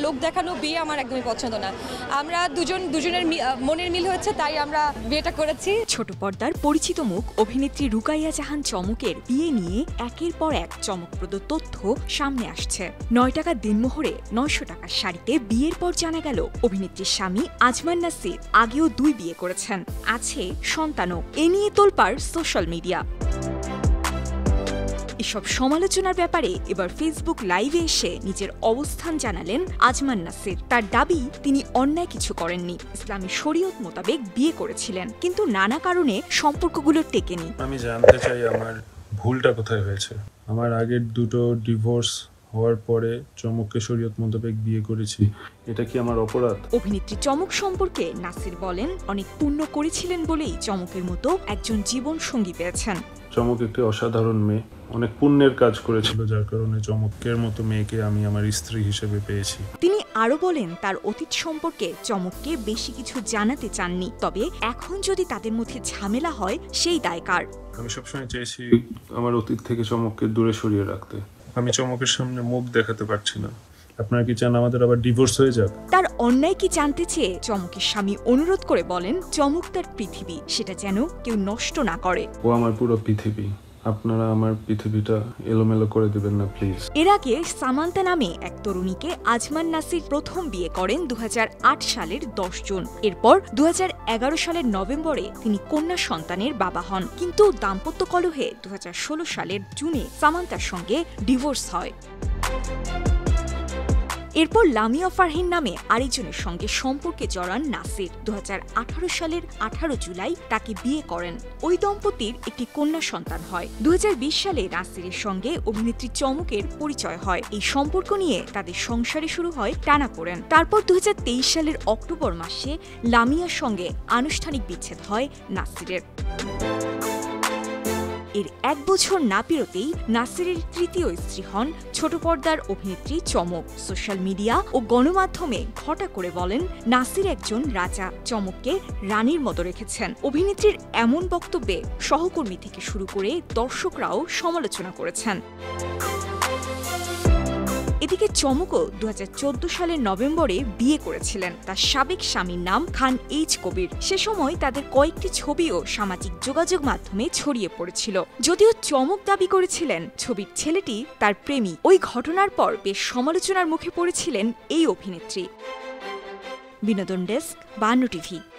লোক দেখানো বিয়ে আমার একদমই পছন্দ না। আমরা দুজনের মনের মিল হয়েছে, তাই আমরা বিয়েটা করেছি। ছোট পর্দার পরিচিত মুখ অভিনেত্রী রুকাইয়া জাহান চমকের বিয়ে নিয়ে একের পর এক চমকপ্রদ তথ্য সামনে আসছে। 9 টাকা দিনমোহরে 900 টাকার শাড়িতে বিয়ের পর জানা গেল অভিনেত্রীর স্বামী আজমান নাসির আগেও 2 বিয়ে করেছেন, আছে সন্তানও। এ নিয়ে তোলপাড় সোশ্যাল মিডিয়া। এসব সমালোচনার ব্যাপারে এবার ফেসবুক লাইভে এসে নিজের অবস্থান জানালেন আজমান নাসির। তার দাবি, তিনি অন্যায় কিছু করেননি, ইসলামী শরীয়ত মোতাবেক বিয়ে করেছিলেন, কিন্তু নানা কারণে সম্পর্কগুলো টেকেনি। আমি জানতে চাই আমার ভুলটা কোথায় হয়েছে। আমার আগের 2টো ডিভোর্স হওয়ার পরে চমককে শরীয়ত মোতাবেক বিয়ে করেছি, এটা কি আমার অপরাধ? অভিনেত্রী চমক সম্পর্কে নাসির বলেন, অনেক পুণ্য করেছিলেন বলেই চমকের মতো একজন জীবন সঙ্গী পেয়েছেন। চমক একটি অসাধারণ মেয়ে, অনেক পুণ্যের কাজ করেছিল, যার কারণে চমকের মতো মেয়েকে আমি আমার স্ত্রী হিসেবে পেয়েছি। তিনি আরো বলেন, তার অতীত সম্পর্কে চমককে বেশি কিছু জানাতে চাননি, তবে এখন যদি তাদের মধ্যে ঝামেলা হয় সেই দায় কার। আমি সবসময় চেয়েছি আমার অতীত থেকে চমককে দূরে সরিয়ে রাখতে। আমি চমকের সামনে মুখ দেখাতে পারছি না। আপনারা কি চান আমাদের আবার ডিভোর্স হয়ে যাক? তার অন্যায় কি জানতে চেয়ে চমকের স্বামী অনুরোধ করে বলেন, চমক তার পৃথিবী, সেটা যেন কেউ নষ্ট না করে। ও আমার পুরো পৃথিবী, আপনারা আমার পৃথিবীটা এলোমেলো করে দিবেন না প্লিজ। এর আগে সামান্তা নামে এক তরুণীকে আজমান নাসির প্রথম বিয়ে করেন 2008 সালের 10 জুন। এরপর 2011 সালের নভেম্বরে তিনি কন্যা সন্তানের বাবা হন, কিন্তু দাম্পত্য কলহে 2016 সালের জুনে সামান্তার সঙ্গে ডিভোর্স হয়। এরপর লামিয়া ফারহিন নামে আরেকজনের সঙ্গে সম্পর্কে জড়ান নাসির। 2018 সালের 18 জুলাই তাকে বিয়ে করেন। ওই দম্পতির একটি কন্যা সন্তান হয়। 2020 সালে নাসিরের সঙ্গে অভিনেত্রী চমকের পরিচয় হয়। এই সম্পর্ক নিয়ে তাদের সংসারে শুরু হয় টানাপোড়েন। তারপর 2023 সালের অক্টোবর মাসে লামিয়ার সঙ্গে আনুষ্ঠানিক বিচ্ছেদ হয় নাসিরের। এর 1 বছর না পেরোতেই নাসিরের তৃতীয় স্ত্রী হন ছোট পর্দার অভিনেত্রী চমক। সোশ্যাল মিডিয়া ও গণমাধ্যমে ঘটা করে বলেন, নাসির একজন রাজা, চমককে রানীর মতো রেখেছেন। অভিনেত্রীর এমন বক্তব্যে সহকর্মী থেকে শুরু করে দর্শকরাও সমালোচনা করেছেন। এদিকে চমকও 2014 সালের নভেম্বরে বিয়ে করেছিলেন। তার সাবেক স্বামীর নাম খান এইচ কবির। সে সময় তাদের কয়েকটি ছবিও সামাজিক যোগাযোগ মাধ্যমে ছড়িয়ে পড়েছিল। যদিও চমক দাবি করেছিলেন ছবির ছেলেটি তার প্রেমী। ওই ঘটনার পর বেশ সমালোচনার মুখে পড়েছিলেন এই অভিনেত্রী। বিনোদন ডেস্ক, 52 টিভি।